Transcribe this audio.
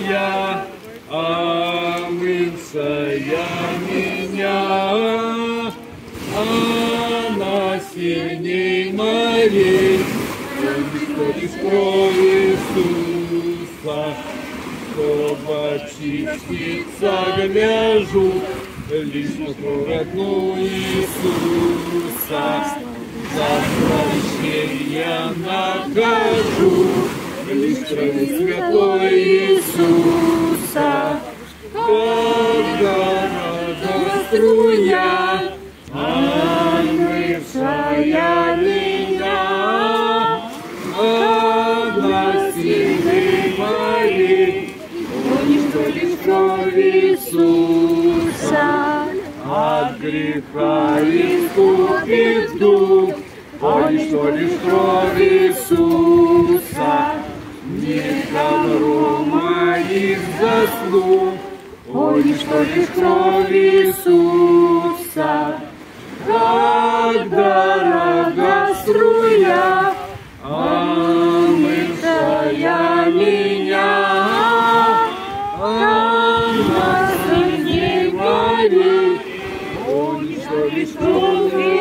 моя, омывшая меня, она сильней морей, что лишь кровь Иисуса, чтобы очиститься гляжу, лишь на кровь одну Иисуса, за прощение нахожу, лишь крови святой Иисуса, когда рада струя, омывшая меня, она сильней моей, что лишь кровь Иисуса, от греха искупит дух, что лишь кровь Иисуса, не добро моих заслуг, что лишь кровь Иисуса, когда рога струя, омывшая меня, она сильней морей, что лишь кровь